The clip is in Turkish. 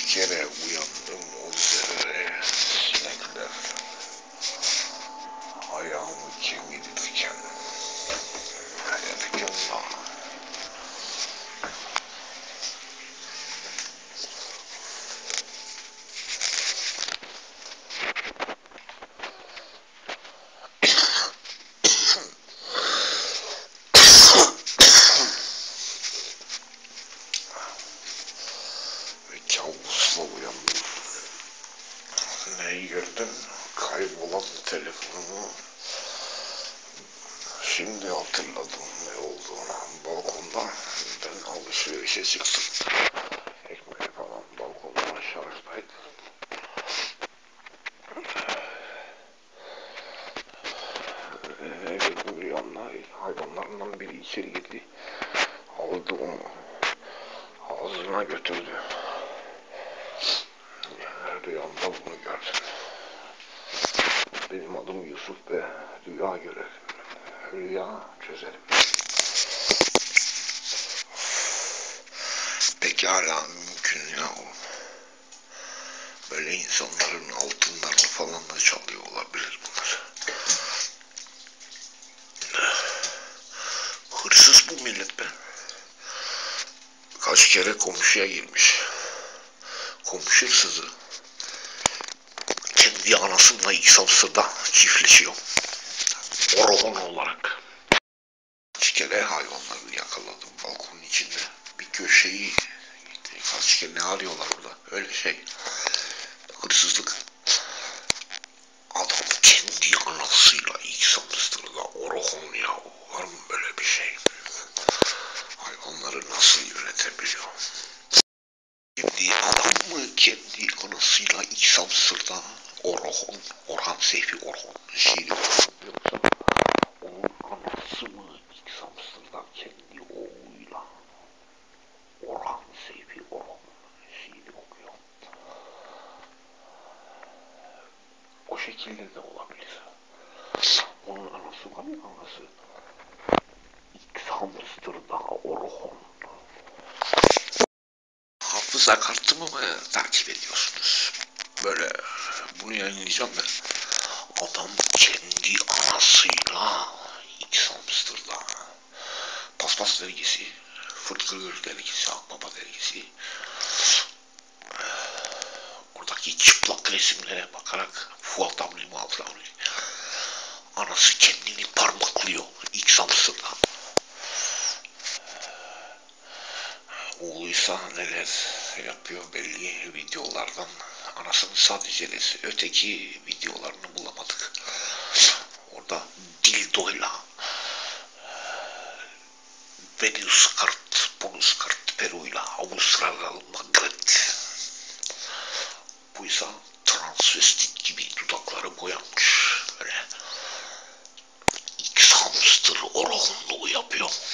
kere uyandım o zerre sinekler ayağımı kemirirken efkanla ve kabusla uyandım. Neyi gördüm? Kaybolan telefonumu. Şimdi hatırladım ne olduğunu. Balkonda ben alışverişe çıktım. Ekmeği falan balkonda şarjdaydı. Eve bir yandan hayvanlarından biri içeri girdi. Aldı onu. Ağzına götürdü. Rüyamda bunu gördüm. Benim adım Yusuf ve rüya görelim. Rüya çözelim. Pekala mümkün ya o. Böyle insanların altınlarını falan da çalıyor olabilir bunlar. Hırsız bu millet be. Kaç kere komşuya girmiş. Komşu hırsızı kendi anasıyla ilk Samsır'da çiftleşiyor. Orhon olarak. Kaç kere hayvanları yakaladım balkonun içinde. Bir köşeyi kaç kere ne arıyorlar orada. Öyle şey. Hırsızlık. Adam kendi anasıyla ilk Samsır'da Orhon ya. Var mı böyle bir şey? Hayvanları nasıl yönetebiliyor? Kendi adam mı kendi anasıyla ilk Samsır'da Orhon, Orhan Seyfi Orhon şiiri Orhon yoksa onun anası mı ilk Samsır'da kendi oğluyla Orhan Seyfi Orhon şiiri okuyor. O şekilde de olabilir. Onun anası var ya anası ilk Samsır'da Orhon. Hafıza kartımı mı takip ediyorsunuz? Böyle bunu yayınlayacağım ben. Adam kendi anasıyla ilk Samsır'da Paspas dergisi, Fırtkırgır dergisi, Akbaba dergisi oradaki çıplak resimlere bakarak Fuat Abni'mi aldı. Anası kendini parmaklıyor ilk Samsır'da. Oğluysa neler yapıyor belli videolardan. Anasını sadece öteki videolarını bulamadık. Orada dildoyla Venus kart, bonus kart, Peru'yla Avustralyalı Magret. Buysa transvestit gibi dudakları boyanmış. Böyle ilk hamster Orhonluğu yapıyor.